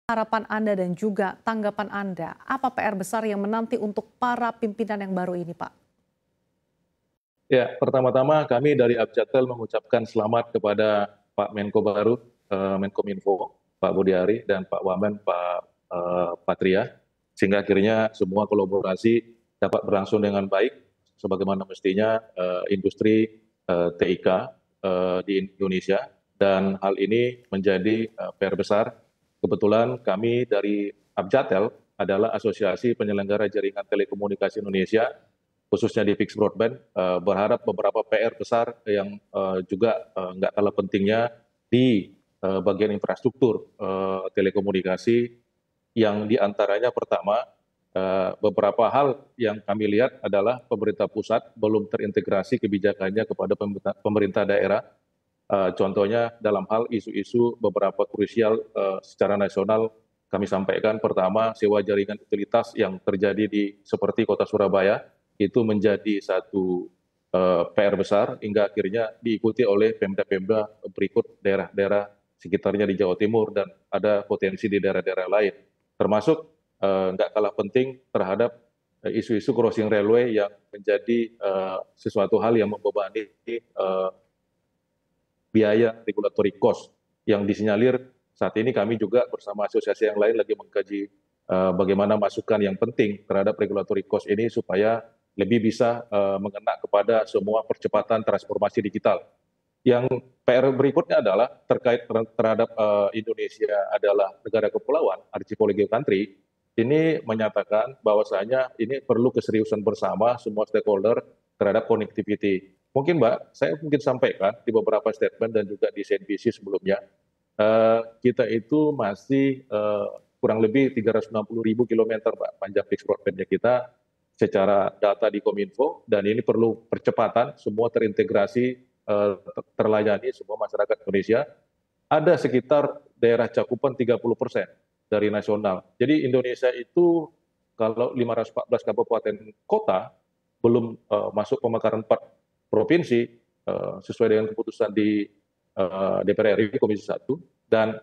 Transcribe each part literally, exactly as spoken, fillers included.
Harapan Anda dan juga tanggapan Anda, apa P R besar yang menanti untuk para pimpinan yang baru ini, Pak? Ya, pertama-tama kami dari Abjatel mengucapkan selamat kepada Pak Menko baru, eh, Menkominfo, Pak Budi Ari, dan Pak Wamen, Pak eh, Patria, sehingga akhirnya semua kolaborasi dapat berlangsung dengan baik, sebagaimana mestinya eh, industri eh, T I K eh, di Indonesia, dan hal ini menjadi eh, P R besar. Kebetulan kami dari Abjatel adalah Asosiasi Penyelenggara Jaringan Telekomunikasi Indonesia, khususnya di fixed broadband, eh, berharap beberapa P R besar yang eh, juga eh, nggak kalah pentingnya di eh, bagian infrastruktur eh, telekomunikasi, yang diantaranya pertama, eh, beberapa hal yang kami lihat adalah pemerintah pusat belum terintegrasi kebijakannya kepada pemerintah, pemerintah daerah. Eh, contohnya dalam hal isu-isu beberapa krusial eh, secara nasional kami sampaikan. Pertama, sewa jaringan utilitas yang terjadi di seperti kota Surabaya itu menjadi satu eh, P R besar, hingga akhirnya diikuti oleh Pemda-Pemda berikut daerah-daerah sekitarnya di Jawa Timur, dan ada potensi di daerah-daerah lain. Termasuk eh, nggak kalah penting terhadap eh, isu-isu crossing railway yang menjadi eh, sesuatu hal yang membebani eh, biaya regulatory cost yang disinyalir saat ini. Kami juga bersama asosiasi yang lain lagi mengkaji uh, bagaimana masukan yang penting terhadap regulatory cost ini supaya lebih bisa uh, mengena kepada semua percepatan transformasi digital. Yang P R berikutnya adalah terkait terhadap uh, Indonesia adalah negara kepulauan, archipelago country. Ini menyatakan bahwasanya ini perlu keseriusan bersama semua stakeholder terhadap connectivity. Mungkin Mbak, saya mungkin sampaikan di beberapa statement dan juga di C N B C sebelumnya, eh, kita itu masih eh, kurang lebih tiga ratus enam puluh ribu kilometer Mbak, panjang fixed broadband-nya kita secara data di Kominfo, dan ini perlu percepatan, semua terintegrasi, eh, terlayani semua masyarakat Indonesia. Ada sekitar daerah cakupan tiga puluh persen dari nasional. Jadi Indonesia itu kalau lima ratus empat belas kabupaten kota belum uh, masuk pemekaran empat provinsi uh, sesuai dengan keputusan di uh, D P R R I Komisi satu, dan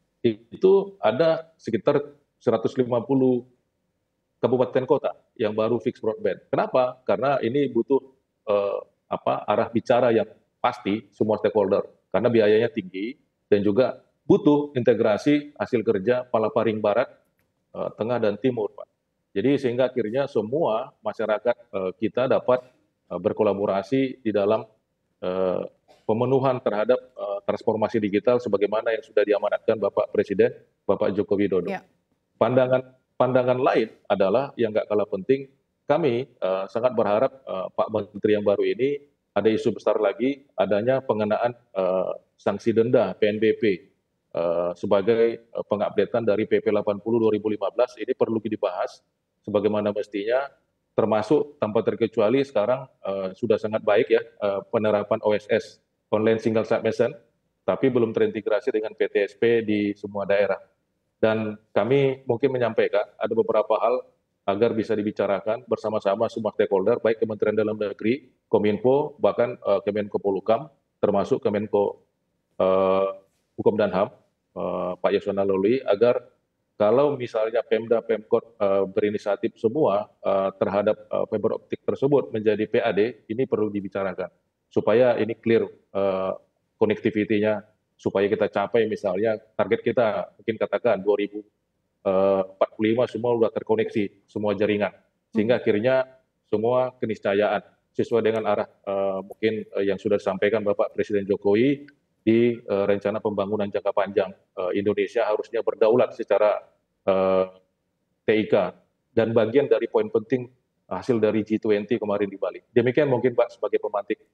itu ada sekitar seratus lima puluh kabupaten kota yang baru fixed broadband. Kenapa? Karena ini butuh uh, apa arah bicara yang pasti semua stakeholder, karena biayanya tinggi dan juga butuh integrasi hasil kerja Palaparing Barat, uh, Tengah, dan Timur, Pak. Jadi sehingga akhirnya semua masyarakat uh, kita dapat uh, berkolaborasi di dalam uh, pemenuhan terhadap uh, transformasi digital sebagaimana yang sudah diamanatkan Bapak Presiden, Bapak Joko Widodo. Ya. Pandangan pandangan lain adalah yang nggak kalah penting, kami uh, sangat berharap uh, Pak Menteri yang baru ini ada isu besar lagi, adanya pengenaan uh, sanksi denda P N B P uh, sebagai uh, pengupdatean dari P P delapan puluh dua ribu lima belas. Ini perlu dibahas sebagaimana mestinya, termasuk tanpa terkecuali sekarang uh, sudah sangat baik ya uh, penerapan O S S, online single submission, tapi belum terintegrasi dengan P T S P di semua daerah. Dan kami mungkin menyampaikan ada beberapa hal agar bisa dibicarakan bersama-sama semua stakeholder, baik Kementerian Dalam Negeri, Kominfo, bahkan uh, Kemenko Polhukam, termasuk Kemenko uh, Hukum dan H A M, uh, Pak Yasona Lawli, agar kalau misalnya Pemda, Pemkot uh, berinisiatif semua uh, terhadap uh, fiber optik tersebut menjadi P A D, ini perlu dibicarakan supaya ini clear uh, connectivity-nya, supaya kita capai misalnya target kita mungkin katakan dua ribu empat puluh lima semua sudah terkoneksi semua jaringan, sehingga akhirnya semua keniscayaan sesuai dengan arah uh, mungkin uh, yang sudah disampaikan Bapak Presiden Jokowi di uh, rencana pembangunan jangka panjang. Uh, Indonesia harusnya berdaulat secara uh, T I K, dan bagian dari poin penting hasil dari G dua puluh kemarin di Bali. Demikian mungkin Pak sebagai pemantik.